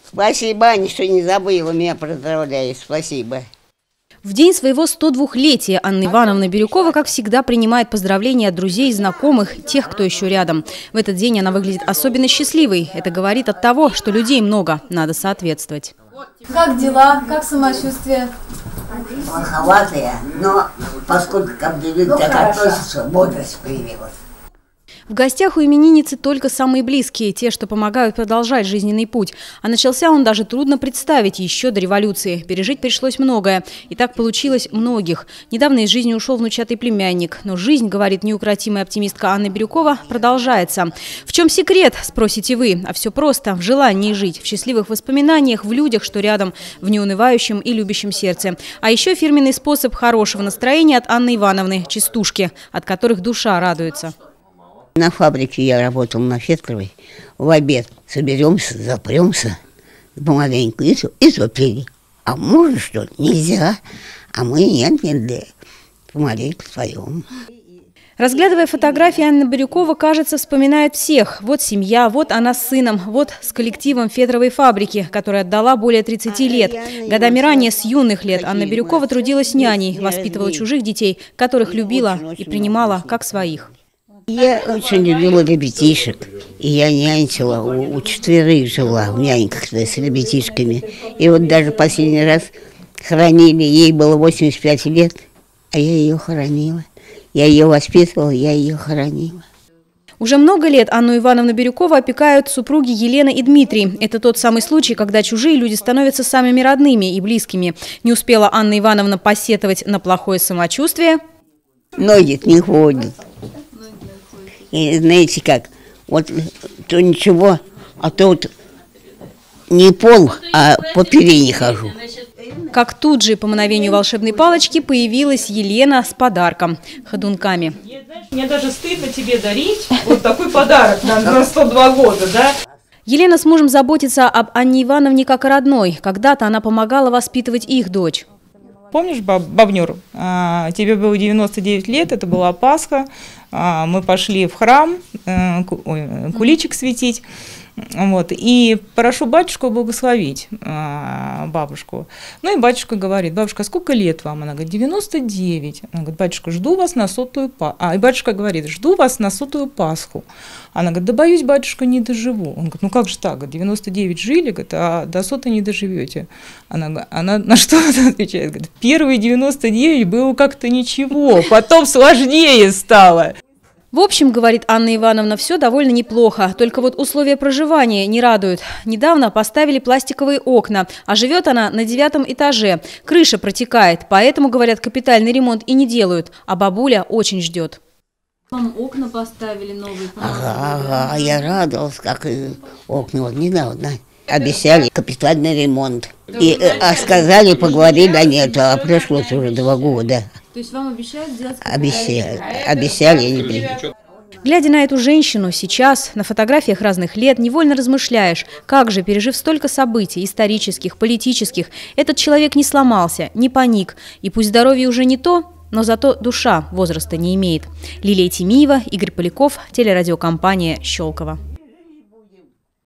Спасибо, Аня, что не забыла меня поздравлять. Спасибо. В день своего 102-летия Анна Ивановна Бирюкова, как всегда, принимает поздравления от друзей, знакомых, тех, кто еще рядом. В этот день она выглядит особенно счастливой. Это говорит от того, что людей много, надо соответствовать. Как дела? Как самочувствие? Плоховатые, но поскольку ко мне люди так относятся, бодрость появилась. В гостях у именинницы только самые близкие, те, что помогают продолжать жизненный путь. А начался он даже трудно представить еще до революции. Пережить пришлось многое. И так получилось многих. Недавно из жизни ушел внучатый племянник. Но жизнь, говорит неукротимая оптимистка Анна Бирюкова, продолжается. В чем секрет, спросите вы? А все просто. В желании жить, в счастливых воспоминаниях, в людях, что рядом, в неунывающем и любящем сердце. А еще фирменный способ хорошего настроения от Анны Ивановны – частушки, от которых душа радуется. На фабрике я работал на Фетровой. В обед соберемся, запремся помаленьку и запили. А можно что ли? Нельзя. А мы нет, помаленьку споем. Разглядывая фотографии, Анна Бирюкова, кажется, вспоминает всех. Вот семья, вот она с сыном, вот с коллективом Фетровой фабрики, которая отдала более 30 лет. Годами ранее, с юных лет, Анна Бирюкова трудилась няней, воспитывала чужих детей, которых любила и принимала как своих. Я очень любила ребятишек, и я нянчила, у 4 жила в няньках с ребятишками. И вот даже последний раз хоронили, ей было 85 лет, а я ее хоронила. Я ее воспитывала, я ее хоронила. Уже много лет Анну Ивановну Бирюкову опекают супруги Елена и Дмитрий. Это тот самый случай, когда чужие люди становятся самыми родными и близкими. Не успела Анна Ивановна посетовать на плохое самочувствие. Ноги не ходят. И знаете как, вот то ничего, а то вот не пол, а по перине хожу. Как тут же по мановению волшебной палочки появилась Елена с подарком – ходунками. Мне даже стыдно тебе дарить вот такой подарок на 102 года, да? Елена с мужем заботится об Анне Ивановне как о родной. Когда-то она помогала воспитывать их дочь. Помнишь, бабнюр, тебе было 99 лет, это была Пасха, мы пошли в храм куличик светить, вот, и прошу батюшку благословить бабушку. Ну и батюшка говорит: бабушка, сколько лет вам? Она говорит: 99. Она говорит: батюшка, жду вас на 100-ю Пасху. И батюшка говорит: жду вас на 100-ю Пасху. Она говорит: да боюсь, батюшка, не доживу. Он говорит: ну как же так? 99 жили, говорит, а до 100-й не доживете. Она на что отвечает? Говорит: первые 99 было как-то ничего, потом сложнее стало. В общем, говорит Анна Ивановна, все довольно неплохо, только вот условия проживания не радуют. Недавно поставили пластиковые окна, а живет она на 9-м этаже. Крыша протекает, поэтому, говорят, капитальный ремонт и не делают, а бабуля очень ждет. Вам окна поставили новые. Ага, я радовалась, как окна вот недавно. Обещали капитальный ремонт. А сказали, поговорили, да нет, а пришлось уже 2 года. То есть вам обещают сделать? Обещали, я не приду. Глядя на эту женщину сейчас, на фотографиях разных лет, невольно размышляешь, как же, пережив столько событий, исторических, политических, этот человек не сломался, не паник. И пусть здоровье уже не то, но зато душа возраста не имеет. Лилия Тимиева, Игорь Поляков, телерадиокомпания «Щелково».